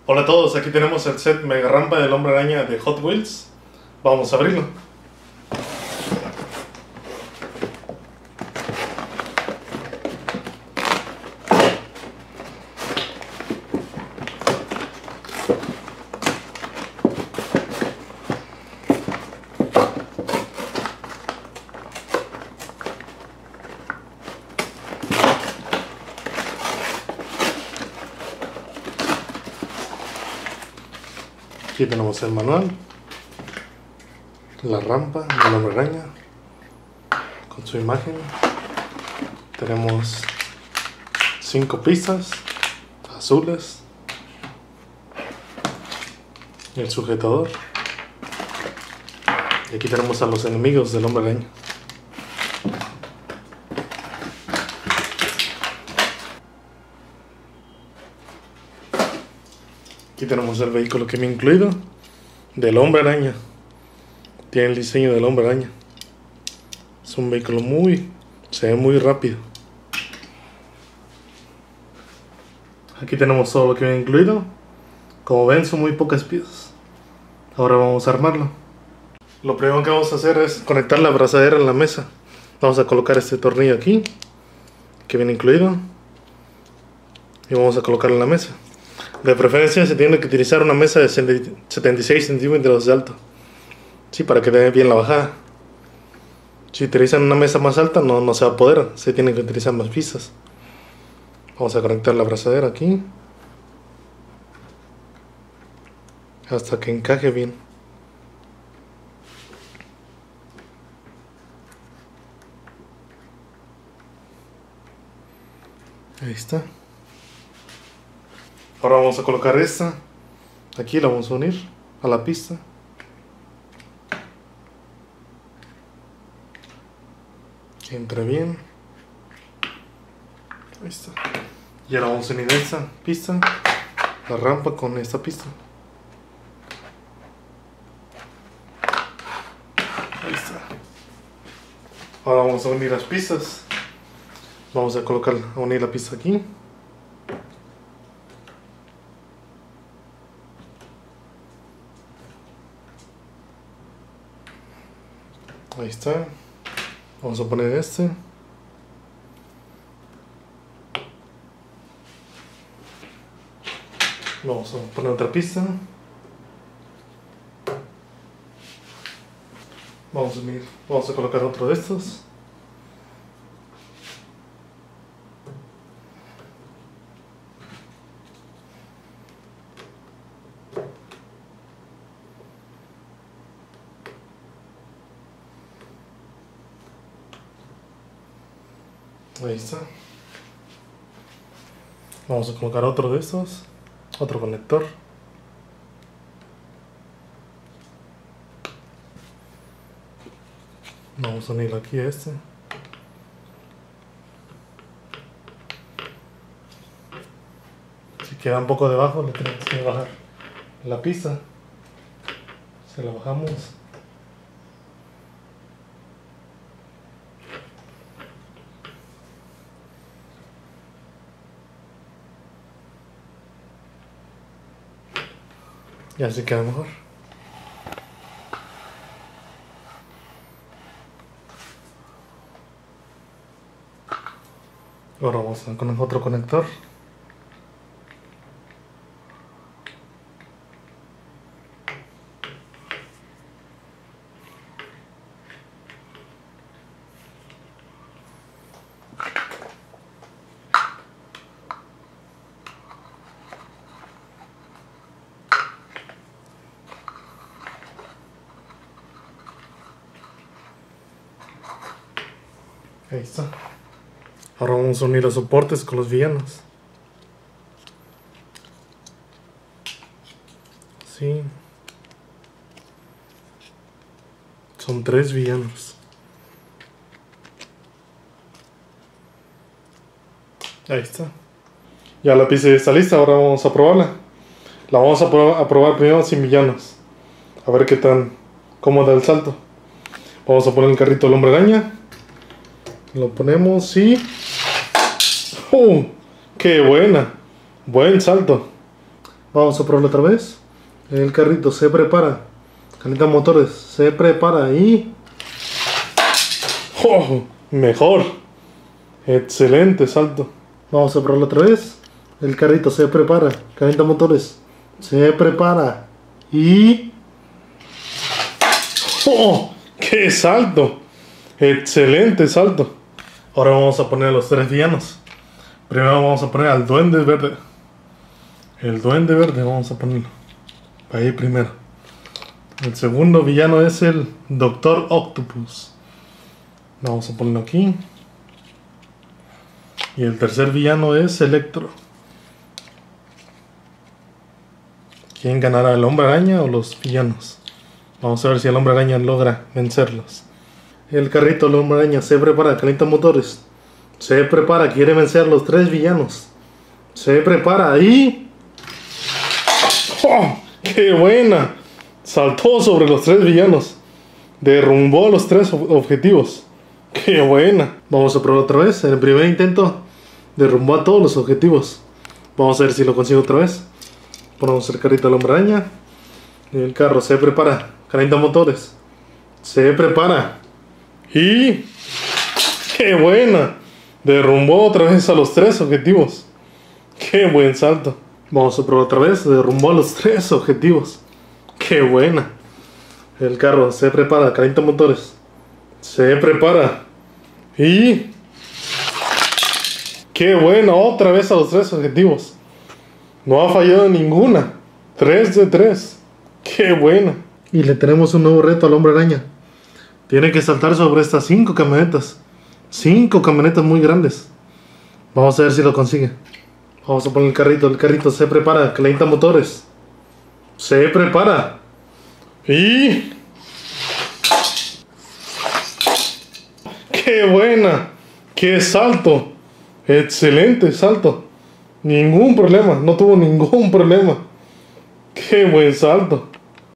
Hola a todos, aquí tenemos el set Mega Rampa del Hombre Araña de Hot Wheels. Vamos a abrirlo. Aquí tenemos el manual, la rampa del Hombre Araña con su imagen. Tenemos 5 pistas azules, el sujetador, y aquí tenemos a los enemigos del Hombre Araña. Aquí tenemos el vehículo que me he incluido del Hombre Araña. Tiene el diseño del Hombre Araña. Es un vehículo se ve muy rápido. Aquí tenemos todo lo que me he incluido. Como ven, son muy pocas piezas. Ahora vamos a armarlo. Lo primero que vamos a hacer es conectar la abrazadera en la mesa. Vamos a colocar este tornillo aquí que viene incluido y vamos a colocarlo en la mesa. De preferencia se tiene que utilizar una mesa de 76 centímetros de alto, sí, para que dé bien la bajada. Si utilizan una mesa más alta no se va a poder, se tienen que utilizar más pistas. Vamos a conectar la abrazadera aquí hasta que encaje bien. Ahí está. Ahora vamos a colocar esta. Aquí la vamos a unir a la pista. Que entre bien. Ahí está. Y ahora vamos a unir esta pista, la rampa con esta pista. Ahí está. Ahora vamos a unir las pistas. Vamos a unir la pista aquí. Ahí está. Vamos a poner este. Vamos a poner otra pista. Vamos a colocar otro de estos. Ahí está. Vamos a colocar otro de estos, otro conector. Vamos a unir aquí a este. Si queda un poco debajo, le tenemos que bajar la pista. Se la bajamos. Y así queda mejor. Ahora vamos con otro conector. Ahí está. Ahora vamos a unir los soportes con los villanos. Sí. Son 3 villanos. Ahí está. Ya la pieza está lista, ahora vamos a probarla. La vamos a probar primero sin villanos. A ver cómo da el salto. Vamos a poner el carrito del Hombre Araña. Lo ponemos y... ¡qué buena! Buen salto. Vamos a probarlo otra vez. El carrito se prepara. Calienta motores. Se prepara y... ¡Oh! Mejor. Excelente salto. Vamos a probarlo otra vez. El carrito se prepara. Calienta motores. Se prepara y... ¡Oh! ¡Qué salto! Excelente salto. Ahora vamos a poner a los 3 villanos. Primero vamos a poner al Duende Verde. El Duende Verde vamos a ponerlo. Ahí primero. El segundo villano es el Doctor Octopus. Vamos a ponerlo aquí. Y el tercer villano es Electro. ¿Quién ganará, el Hombre Araña o los villanos? Vamos a ver si el Hombre Araña logra vencerlos. El carrito del Hombre Araña se prepara, calienta motores. Se prepara, quiere vencer a los 3 villanos. Se prepara y... ¡Oh! ¡Qué buena! Saltó sobre los 3 villanos. Derrumbó los 3 objetivos. ¡Qué buena! Vamos a probar otra vez. En el primer intento derrumbó a todos los objetivos. Vamos a ver si lo consigo otra vez. Ponemos el carrito del Hombre Araña. El carro se prepara, calienta motores. Se prepara. Y... ¡qué buena! Derrumbó otra vez a los 3 objetivos. ¡Qué buen salto! Vamos a probar otra vez. Derrumbó a los 3 objetivos. ¡Qué buena! El carro se prepara, calienta motores. Se prepara. Y... ¡qué buena! Otra vez a los 3 objetivos. No ha fallado ninguna. 3 de 3. ¡Qué buena! Y le tenemos un nuevo reto al Hombre Araña. Tiene que saltar sobre estas 5 camionetas. 5 camionetas muy grandes. Vamos a ver si lo consigue. Vamos a poner el carrito. El carrito se prepara. Calienta motores. Se prepara. Y... ¡qué buena! ¡Qué salto! Excelente salto. Ningún problema. No tuvo ningún problema. ¡Qué buen salto!